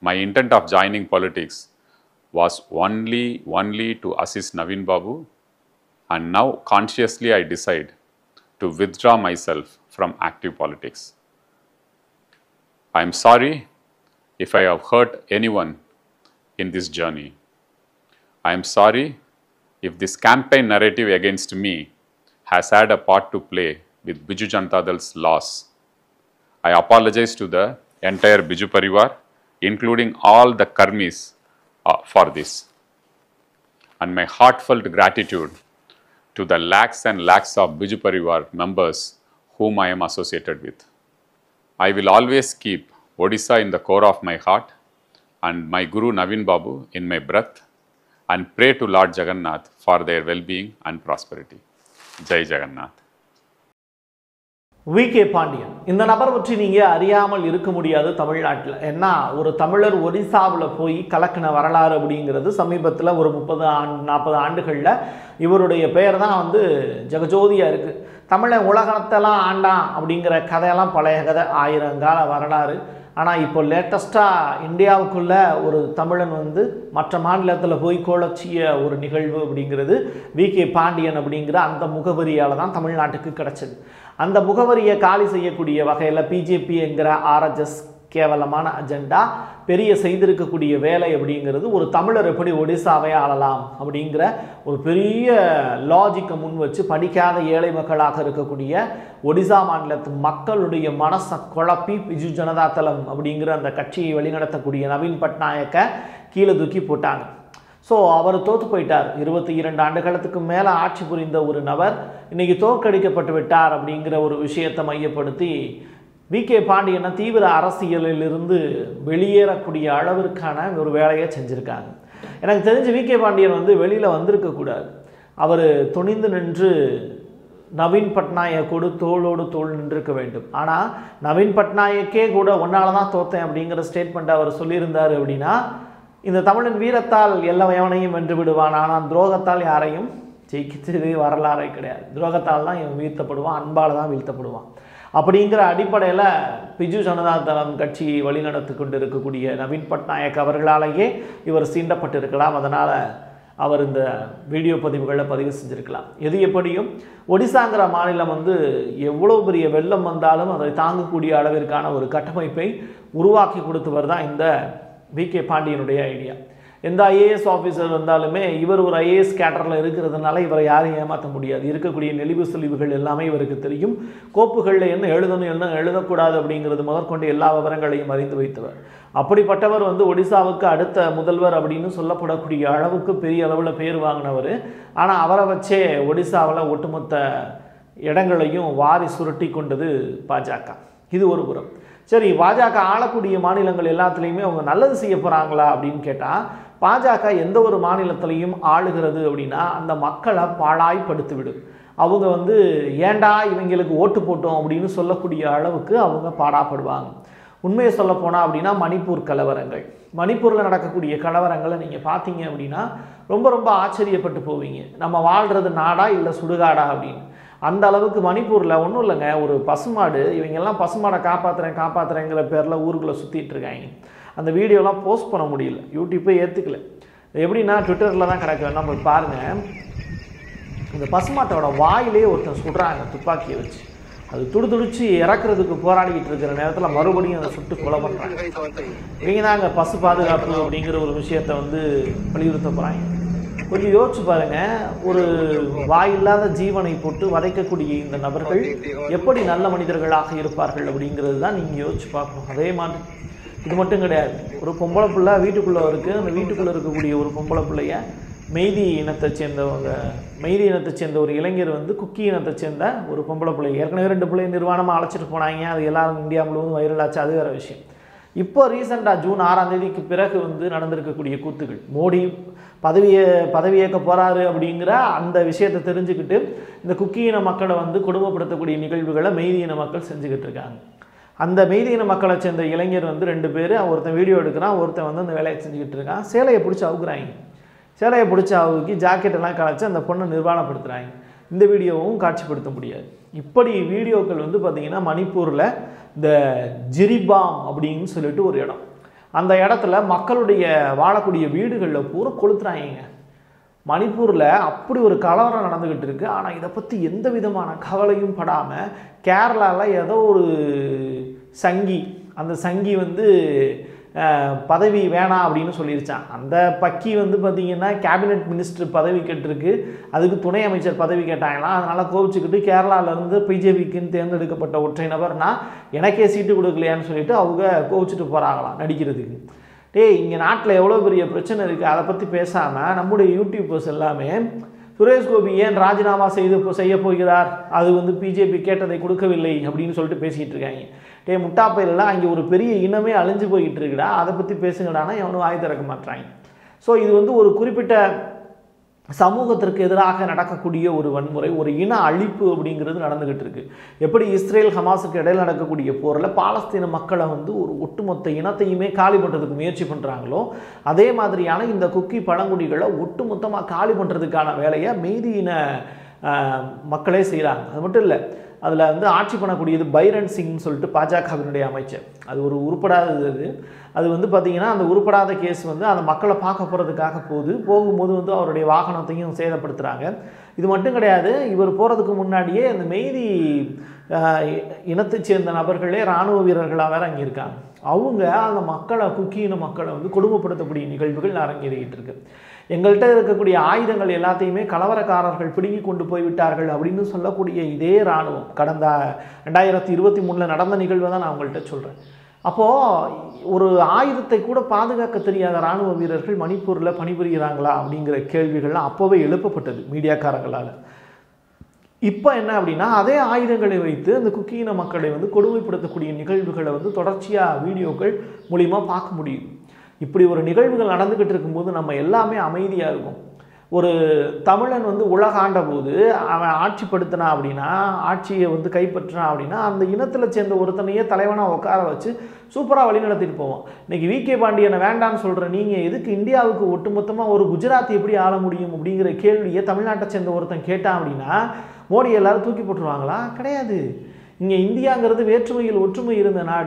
my intent of joining politics was only to assist Naveen Babu, and now consciously I decide to withdraw myself from active politics. I am sorry if I have hurt anyone in this journey. I am sorry if this campaign narrative against me has had a part to play with Biju Janata Dal's loss. I apologize to the entire Biju Parivar, including all the Karmis, for this. And my heartfelt gratitude to the lakhs and lakhs of Biju Parivar members whom I am associated with. I will always keep Odisha in the core of my heart and my Guru Naveen Babu in my breath, and pray to Lord Jagannath for their well-being and prosperity. Jai Jagannath. V K. Pandian இந்த நபர் பற்றி நீங்கள் அறியாமல் இருக்க முடியாது தமிழ்நாட்டில். ஏன்னா ஒரு தமிழர் ஒடிசாவில் போய் கலக்கின வரலாறு அப்படிங்கிறது சமீபத்தில் ஒரு 30-40 ஆண்டுகளில் இவருடைய பெயர் தான் வந்து ஜெகஜோதியாக இருக்குது. தமிழன் உலகத்தெல்லாம் ஆண்டான் அப்படிங்கிற கதையெல்லாம் பழைய கதை, 1000 கால வரலாறு. ஆனால் இப்போ லேட்டஸ்ட்டாக இந்தியாவுக்குள்ளே ஒரு தமிழன் வந்து மற்ற மாநிலத்தில் போய் கோலச்சிய ஒரு நிகழ்வு அப்படிங்கிறது வி.கே. பாண்டியன் அப்படிங்கிற அந்த முகவரியால் தான் தமிழ்நாட்டுக்கு கிடச்சிது. அந்த முகவரியை காலி செய்யக்கூடிய வகையில் பிஜேபி என்கிற ஆர்எஸ்எஸ் கேவலமான அஜெண்டா பெரிய செய்திருக்கக்கூடிய வேலை அப்படிங்கிறது ஒரு தமிழர் எப்படி ஒடிசாவை ஆளலாம் அப்படிங்கிற ஒரு பெரிய லாஜிக்கை முன் வச்சு படிக்காத ஏழை மக்களாக இருக்கக்கூடிய ஒடிசா மாநிலத்து மக்களுடைய மனசை குழப்பி பிஜு ஜனதா தளம் அப்படிங்கிற அந்த கட்சியை வழிநடத்தக்கூடிய நவீன் பட்நாயக்கை கீழே தூக்கி போட்டாங்க. ஸோ அவர் தோற்று போயிட்டார். 22 ஆண்டு காலத்துக்கு மேலே ஆட்சி புரிந்த ஒரு நபர் இன்றைக்கி தோற்கடிக்கப்பட்டு விட்டார் அப்படிங்கிற ஒரு விஷயத்தை மையப்படுத்தி வி.கே. பாண்டியனை தீவிர அரசியலிலிருந்து வெளியேறக்கூடிய அளவிற்கான ஒரு வேலையை செஞ்சுருக்காங்க. எனக்கு தெரிஞ்சு வி.கே. பாண்டியன் வந்து வெளியில் வந்திருக்கக்கூடாது. அவர் துணிந்து நின்று நவீன் பட்நாயக்கோடு தோளோடு தோள் நின்றிருக்க வேண்டும். ஆனால் நவீன் பட்நாயக்கே கூட ஒன்றால் தான் தோற்றேன் அப்படிங்கிற ஸ்டேட்மெண்ட் அவர் சொல்லியிருந்தார். அப்படின்னா இந்த தமிழன் வீரத்தால் எவனையும் வென்று விடுவான், ஆனால் துரோகத்தால் யாரையும் ஜெயிக்கிறது வரலாறே கிடையாது. துரோகத்தால் தான் இவன் வீழ்த்தப்படுவான், அன்பால் தான் வீழ்த்தப்படுவான். அப்படிங்கிற அடிப்படையில் பிஜு ஜனதா தளம் கட்சியை வழிநடத்தி கொண்டு இருக்கக்கூடிய நவீன் பட்நாயக் அவர்களாலேயே இவர் சீண்டப்பட்டிருக்கலாம். அதனால் அவர் இந்த வீடியோ பதிவுகளை பதிவு செஞ்சுருக்கலாம். எது எப்படியும் ஒடிசாங்கிற மாநிலம் வந்து எவ்வளோ பெரிய வெள்ளம் வந்தாலும் அதை தாங்கக்கூடிய அளவிற்கான ஒரு கட்டமைப்பை உருவாக்கி கொடுத்தவர் தான் இந்த வி.கே. பாண்டியனுடைய ஐடியா. எந்த ஐஏஎஸ் ஆஃபீஸர் வந்தாலுமே இவர் ஒரு ஐஏஎஸ் கேட்டரில் இருக்கிறதுனால இவரை யாரையும் ஏமாற்ற முடியாது. இருக்கக்கூடிய நெளிவு சுழிவுகள் எல்லாமே இவருக்கு தெரியும். கோப்புகளில் என்ன எழுதணும் என்ன எழுதக்கூடாது அப்படிங்கிறது முதற்கொண்டு எல்லா விவரங்களையும் அறிந்து வைத்தவர். அப்படிப்பட்டவர் வந்து ஒடிசாவுக்கு அடுத்த முதல்வர் அப்படின்னு சொல்லப்படக்கூடிய அளவுக்கு பெரிய அளவில் பேர் வாங்கினவர். ஆனால் அவரை வச்சே ஒடிசாவில் ஒட்டுமொத்த இடங்களையும் வாரி சுருட்டி கொண்டது பாஜக. இது ஒரு புறம். சரி, பாஜக ஆளக்கூடிய மாநிலங்கள் எல்லாத்துலேயுமே அவங்க நல்லது செய்ய போகிறாங்களா அப்படின்னு கேட்டால், பாஜக எந்த ஒரு மாநிலத்திலையும் ஆளுகிறது அப்படின்னா அந்த மக்களை பாழாய்ப்படுத்தி விடும். அவங்க வந்து ஏண்டா இவங்களுக்கு ஓட்டு போட்டோம் அப்படின்னு சொல்லக்கூடிய அளவுக்கு அவங்க பாடாப்படுவாங்க. உண்மையை சொல்ல போனால் அப்படின்னா மணிப்பூர் கலவரங்கள், மணிப்பூரில் நடக்கக்கூடிய கலவரங்களை நீங்கள் பார்த்தீங்க அப்படின்னா ரொம்ப ரொம்ப ஆச்சரியப்பட்டு போவீங்க. நம்ம வாழ்கிறது நாடா இல்லை சுடுகாடா அப்படின்னு. அந்த அளவுக்கு மணிப்பூரில் ஒன்றும் இல்லைங்க, ஒரு பசுமாடு, இவங்கெல்லாம் பசுமாடை காப்பாற்றுறேங்கிற பேரில் ஊருக்குள்ளே சுற்றிட்டு இருக்காங்க. அந்த வீடியோலாம் போஸ்ட் பண்ண முடியல, யூடியூப்பே ஏற்றுக்கல. எப்படின்னா ட்விட்டரில் தான் கிடக்கு. நம்ம பாருங்கள், இந்த பசுமாட்டோட வாயிலே ஒருத்தன் சுடுறாங்க துப்பாக்கியை வச்சு. அது துடிச்சு இறக்குறதுக்கு போராடிக்கிட்டு இருக்கிற நேரத்தில் மறுபடியும் அதை சுட்டு கொலை பண்ணுறாங்க. இவங்க தாங்க பசு பாதுகாப்பு அப்படிங்கிற ஒரு விஷயத்தை வந்து வலியுறுத்த போகிறாங்க. கொஞ்சம் யோசிச்சு பாருங்க, ஒரு வாயில்லாத ஜீவனை போட்டு வதைக்கக்கூடிய இந்த நபர்கள் எப்படி நல்ல மனிதர்களாக இருப்பார்கள் அப்படிங்கிறது தான் நீங்கள் யோசிச்சு பார்க்கணும். அதே மாதிரி இது மட்டும் கிடையாது, ஒரு பொம்பளை பிள்ளை வீட்டுக்குள்ளே இருக்குது. அந்த வீட்டுக்குள்ளே இருக்கக்கூடிய ஒரு பொம்பளை பிள்ளைய மெய்தி இனத்தை சேர்ந்த ஒரு இளைஞர் வந்து குக்கி இனத்தை சேர்ந்த ஒரு பொம்பளை பிள்ளை, ஏற்கனவே 2 பிள்ளை நிர்வாணமாக அழைச்சிட்டு போனாங்க. அது எல்லாரும் இந்தியா முழுவதும் வைரலாச்சு, அது வேறு விஷயம். இப்போ ரீசெண்டாக ஜூன் 6ஆம் தேதிக்கு பிறகு வந்து நடந்திருக்கக்கூடிய கூத்துகள், மோடி பதவியேற்க போகிறாரு அப்படிங்கிற அந்த விஷயத்தை தெரிஞ்சுக்கிட்டு இந்த குக்கி இன மக்களை வந்து கொடுமைப்படுத்தக்கூடிய நிகழ்வுகளை மெய்தி இன மக்கள் செஞ்சுக்கிட்டு இருக்காங்க. அந்த மெய்தி இன மக்களை சேர்ந்த இளைஞர் வந்து 2 பேர், ஒருத்தன் வீடியோ எடுக்கிறான், ஒருத்தன் வந்து அந்த வேலையை செஞ்சுக்கிட்டு இருக்கான். சேலையை பிடிச்சி அவுக்குறாங்க. சேலையை பிடிச்சி அவுக்கி ஜாக்கெட்டெல்லாம் கலைச்சி அந்த பொண்ணை நிர்வாணப்படுத்துகிறாங்க. இந்த வீடியோவும் காட்சிப்படுத்த முடியாது. இப்படி வீடியோக்கள் வந்து பார்த்திங்கன்னா மணிப்பூரில் இந்த ஜிரிபாம் அப்படின்னு சொல்லிட்டு ஒரு இடம், அந்த இடத்துல மக்களுடைய வாழக்கூடிய வீடுகளில் பூரா கொளுத்துறாங்க. மணிப்பூரில் அப்படி ஒரு கலவரம் நடந்துக்கிட்டு இருக்குது. ஆனால் இதை பற்றி எந்த விதமான கவலையும் படாமல் கேரளாவில் ஏதோ ஒரு சங்கி, அந்த சங்கி வந்து பதவி வேணாம் அப்படின்னு சொல்லிருச்சான். அந்த பக்கி வந்து பார்த்திங்கன்னா கேபினெட் மினிஸ்டர் பதவி கேட்டிருக்கு, அதுக்கு துணை அமைச்சர் பதவி கேட்டாங்களாம். அதனால் கோபிச்சுக்கிட்டு கேரளாவிலேருந்து பிஜேபிக்குன்னு தேர்ந்தெடுக்கப்பட்ட ஒற்றை நபர்னா எனக்கே சீட்டு கொடுக்கலையான்னு சொல்லிட்டு அவங்க கோபிச்சுட்டு போகிறாங்களாம் நடிக்கிறதுக்கு. இங்கே நாட்டில் எவ்வளோ பெரிய பிரச்சனை இருக்குது, அதை பற்றி பேசாமல் நம்முடைய யூடியூபர்ஸ் எல்லாமே சுரேஷ் கோபி ஏன் ராஜினாமா செய்ய போகிறார், அது வந்து பிஜேபி கேட்டதை கொடுக்கவில்லை அப்படின்னு சொல்லிட்டு பேசிக்கிட்டு இருக்காங்க. முட்டாப்பையிலலாம் அங்கே ஒரு பெரிய இனமே அழிஞ்சு போய்கிட்டு இருக்குடா, அதை பற்றி பேசுங்கடானா எவனும் வாய் திறக்க மாட்டாங்க. ஸோ இது வந்து ஒரு குறிப்பிட்ட சமூகத்திற்கு எதிராக நடக்கக்கூடிய ஒரு வன்முறை, ஒரு இன அழிப்பு அப்படிங்கிறது நடந்துகிட்டு இருக்கு. எப்படி இஸ்ரேல் ஹமாஸுக்கு இடையில் நடக்கக்கூடிய போரில் பாலஸ்தீன மக்களை வந்து ஒரு ஒட்டுமொத்த இனத்தையுமே காலி பண்ணுறதுக்கு முயற்சி பண்ணுறாங்களோ, அதே மாதிரியான இந்த குக்கி பழங்குடிகளை ஒட்டுமொத்தமாக காலி பண்ணுறதுக்கான வேலையை மீதி இன மக்களே செய்கிறாங்க. அது மட்டும் இல்லை, அதில் வந்து ஆட்சி பண்ணக்கூடியது பைரன் சிங்னு சொல்லிட்டு பாஜகவினுடைய அமைச்சர். அது ஒரு உருப்படாதது. அது வந்து பார்த்திங்கன்னா அந்த உருப்படாத கேஸ் வந்து அந்த மக்களை பார்க்க போகிறதுக்காக போகும்போது வந்து அவருடைய வாகனத்தையும் சேதப்படுத்துகிறாங்க. இது மட்டும் கிடையாது, இவர் போகிறதுக்கு முன்னாடியே அந்த மெய்தி இனத்தை சேர்ந்த நபர்களே இராணுவ வீரர்களாக வேறு அங்கே இருக்காங்க. அவங்க அந்த மக்களை, குக்கியின மக்களை வந்து கொடுமைப்படுத்தக்கூடிய நிகழ்வுகள் அரங்கேறிக்கிட்டு இருக்கு. எங்கள்கிட்ட இருக்கக்கூடிய ஆயுதங்கள் எல்லாத்தையுமே கலவரக்காரர்கள் பிடுங்கி கொண்டு போய்விட்டார்கள் அப்படின்னு சொல்லக்கூடிய இதே இராணுவம் கடந்த 2023 நடந்த நிகழ்வை தான் நான் உங்கள்கிட்ட சொல்கிறேன். அப்போது ஒரு ஆயுதத்தை கூட பாதுகாக்க தெரியாத இராணுவ வீரர்கள் மணிப்பூரில் பணிபுரிகிறாங்களா அப்படிங்கிற கேள்விகள்லாம் அப்போவே எழுப்பப்பட்டது மீடியாக்காரங்களால். இப்போ என்ன அப்படின்னா, அதே ஆயுதங்களை வைத்து அந்த குக்கியின மக்களை வந்து கொடுமைப்படுத்தக்கூடிய நிகழ்வுகளை வந்து தொடர்ச்சியாக வீடியோக்கள் மூலிமா பார்க்க முடியும். இப்படி ஒரு நிகழ்வுகள் நடந்துக்கிட்டு இருக்கும்போது நம்ம எல்லாமே அமைதியாக இருக்கும். ஒரு தமிழன் வந்து உலகாண்ட போது அவன் ஆட்சிப்படுத்தினா அப்படின்னா, ஆட்சியை வந்து கைப்பற்றினா அப்படின்னா, அந்த இனத்தில் சேர்ந்த ஒருத்தனையே தலைவனாக உட்கார வச்சு சூப்பராக வழி நடத்திட்டு போவான். இன்றைக்கி விகே பாண்டியனை வேண்டான்னு சொல்கிற நீங்கள் எதுக்கு இந்தியாவுக்கு ஒட்டுமொத்தமாக ஒரு குஜராத் எப்படி ஆள முடியும் அப்படிங்கிற கேள்வியை தமிழ்நாட்டை சேர்ந்த ஒருத்தன் கேட்டான் அப்படின்னா மோடி எல்லாரும் தூக்கி போட்டுருவாங்களா? கிடையாது. இங்கே இந்தியாங்கிறது வேற்றுமையில் ஒற்றுமை இருந்த நாடு.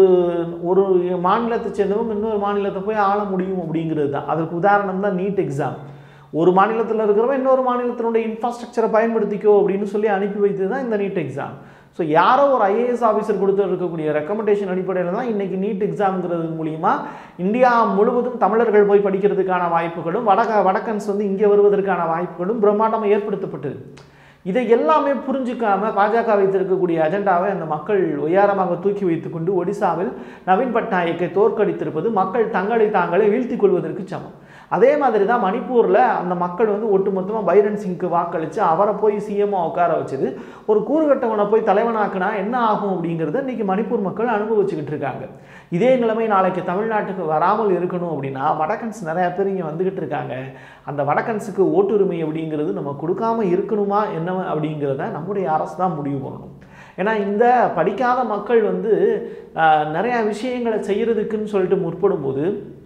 ஒரு மாநிலத்தை சேர்ந்தவங்க இன்னொரு மாநிலத்தை போய் ஆள முடியும் அப்படிங்கிறது தான். அதற்கு உதாரணம் தான் நீட் எக்ஸாம். ஒரு மாநிலத்தில் இருக்கிறவன் இன்னொரு மாநிலத்தினுடைய இன்ஃப்ராஸ்ட்ரக்சரை பயன்படுத்திக்கோ அப்படின்னு சொல்லி அனுப்பி வைத்தது தான் இந்த நீட் எக்ஸாம். ஸோ யாரோ ஒரு ஐஏஎஸ் ஆஃபீஸர் கொடுத்து இருக்கக்கூடிய ரெக்கமெண்டேஷன் அடிப்படையில் தான் இன்றைக்கி நீட் எக்ஸாம்ங்கிறது மூலிமா இந்தியா முழுவதும் தமிழர்கள் போய் படிக்கிறதுக்கான வாய்ப்புகளும் வடக்கன்ஸ் வந்து இங்கே வருவதற்கான வாய்ப்புகளும் பிரம்மாண்டமாக ஏற்படுத்தப்பட்டது. இதை எல்லாமே புரிஞ்சுக்காமல் பாஜக வைத்திருக்கக்கூடிய அஜெண்டாவை அந்த மக்கள் உயரமாக தூக்கி வைத்துக்கொண்டு ஒடிசாவில் நவீன் பட்நாயக்கை தோற்கடித்திருப்பது மக்கள் தங்களை தாங்களே வீழ்த்தி கொள்வதற்கு சமம். அதே மாதிரி தான் மணிப்பூரில் அந்த மக்கள் வந்து ஒட்டுமொத்தமாக பைரன் சிங்க்கு வாக்களித்து அவரை போய் சிஎம்ஓ உட்கார வச்சது. ஒரு கூறுகட்டவனை போய் தலைவனாக்குனா என்ன ஆகும் அப்படிங்கிறத இன்றைக்கி மணிப்பூர் மக்கள் அனுபவிச்சுக்கிட்டு இருக்காங்க. இதே நிலைமை நாளைக்கு தமிழ்நாட்டுக்கு வராமல் இருக்கணும் அப்படின்னா வடக்கன்ஸ் நிறையா பேர் இங்கே வந்துக்கிட்டு இருக்காங்க. அந்த வடக்கன்ஸுக்கு ஓட்டுரிமை அப்படிங்கிறது நம்ம கொடுக்காம இருக்கணுமா என்ன அப்படிங்கிறத நம்முடைய அரசு தான் முடிவு பண்ணணும். ஏன்னா இந்த படிக்காத மக்கள் வந்து நிறையா விஷயங்களை செய்கிறதுக்குன்னு சொல்லிட்டு முற்படும் போது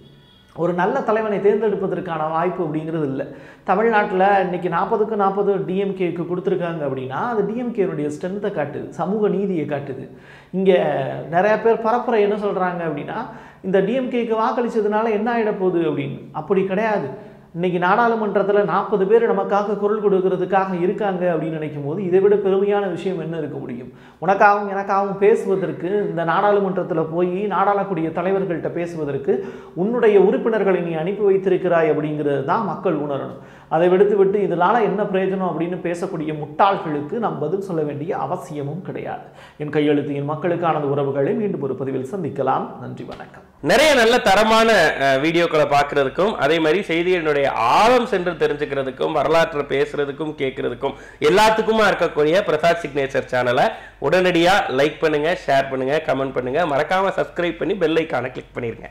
ஒரு நல்ல தலைவனை தேர்ந்தெடுப்பதற்கான வாய்ப்பு அப்படிங்கிறது இல்லை. தமிழ்நாட்டில் இன்றைக்கி 40க்கு 40 டிஎம்கேக்கு கொடுத்துருக்காங்க அப்படின்னா அது டிஎம்கேனுடைய ஸ்ட்ரென்த்தை காட்டுது, சமூக நீதியை காட்டுது. இங்கே நிறையா பேர் பரப்புரை என்ன சொல்கிறாங்க அப்படின்னா, இந்த டிஎம்கேக்கு வாக்களித்ததுனால என்ன ஆகிட போகுது அப்படின்னு. அப்படி கிடையாது. இன்றைக்கி நாடாளுமன்றத்தில் 40 பேர் நமக்காக குரல் கொடுக்கறதுக்காக இருக்காங்க அப்படின்னு நினைக்கும் போது இதை விட பெருமையான விஷயம் என்ன இருக்க முடியும்? உனக்காகவும் எனக்காகவும் பேசுவதற்கு இந்த நாடாளுமன்றத்தில் போய் நாடாளக்கூடிய தலைவர்கள்ட்ட பேசுவதற்கு உன்னுடைய உறுப்பினர்களை நீ அனுப்பி வைத்திருக்கிறாய் அப்படிங்கிறது தான் மக்கள் உணரணும். அதை விடுத்து இதனால் என்ன பிரயோஜனம் அப்படின்னு பேசக்கூடிய முட்டாள்களுக்கு நாம் பதில் சொல்ல வேண்டிய அவசியமும் கிடையாது. என் கையெழுத்து என் மக்களுக்கான உறவுகளை மீண்டும் ஒரு பதிவில் சந்திக்கலாம். நன்றி, வணக்கம். நிறைய நல்ல தரமான வீடியோக்களை பார்க்கறதுக்கும் அதே மாதிரி செய்திகளுடைய ஆழம் சென்று தெரிஞ்சுக்கிறதுக்கும் வரலாற்றை பேசுறதுக்கும் கேட்கறதுக்கும் எல்லாத்துக்குமா இருக்கக்கூடிய பிரசாத் சிக்னேச்சர் சேனலை உடனடியா லைக் பண்ணுங்க, ஷேர் பண்ணுங்க, கமெண்ட் பண்ணுங்க, மறக்காம சப்ஸ்கிரைப் பண்ணி பெல் ஐகானை கிளிக் பண்ணிருங்க.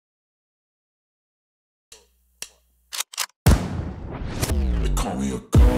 Call me a